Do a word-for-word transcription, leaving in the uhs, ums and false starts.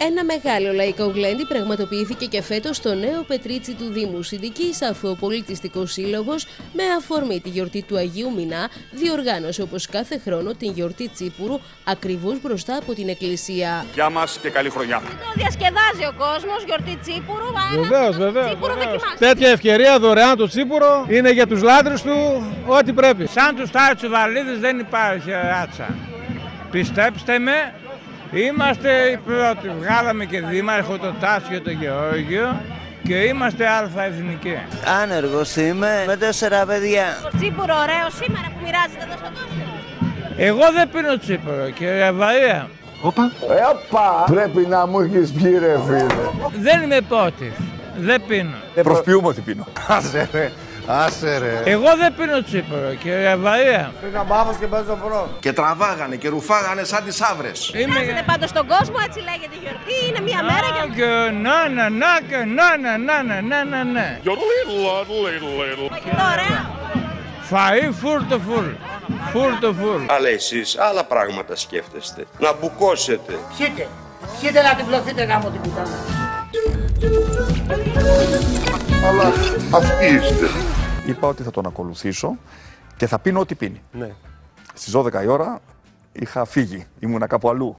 Ένα μεγάλο λαϊκό γλέντι πραγματοποιήθηκε και φέτος στο νέο Πετρίτσι του Δήμου Συνδικής, αφού ο Πολιτιστικός Σύλλογος, με αφορμή τη γιορτή του Αγίου Μινά, διοργάνωσε όπως κάθε χρόνο την γιορτή Τσίπουρου ακριβώς μπροστά από την εκκλησία. Γεια μας και καλή χρονιά. Το διασκεδάζει ο κόσμος, γιορτή Τσίπουρου. Βεβαίως, βεβαίως. Τσίπουρο δοκιμάστε. Τέτοια ευκαιρία δωρεάν το Τσίπουρο είναι για τους λάτρες του ό,τι πρέπει. Σαν τους Τάτσου-Βαλίδες δεν υπάρχει ράτσα. Πιστέψτε με, είμαστε οι πρώτοι. Βγάλαμε και δήμαρχο τον Τάσιο τον Γεώργιο και είμαστε αλφα-εθνικοί. Άνεργος είμαι με τέσσερα παιδιά. Το Τσίπουρο ωραίο σήμερα που μοιράζεται εδώ στον κόσμο. Εγώ δεν πίνω Τσίπουρο, κύριε Βαρία. Όπα. Έπα! Πρέπει να μου έχεις πει ρε φίλε. Δεν είμαι πότης. Δεν πίνω. Προσποιούμε ότι πίνω. Άσε ρε. Άσε ρε. Εγώ δεν πίνω Τσίπουρο, κύριε Βαρία. Πήγα μπάφος και παίζω πρώτο. Και τραβάγανε και ρουφάγανε σαν τις άβρες. Μοιράζεται πάντως στον κόσμο, έτσι λέγεται η γιορτή. Είναι μια μέρα για να... Και να να να και να να να να να να να. Φαγητό ωραίο. Φαΐ φουλ το φουλ. Φουλ το φουλ. Αλλά εσείς άλλα πράγματα σκέφτεστε. Να μπουκώσετε. Πιείτε. Πιείτε να τυφλωθείτε γάμο την κουτάνα. Αλλά αυτοί είστε. Είπα ότι θα τον ακολουθήσω και θα πίνω ό,τι πίνει. Ναι. Στις δώδεκα η ώρα είχα φύγει, ήμουνα κάπου αλλού.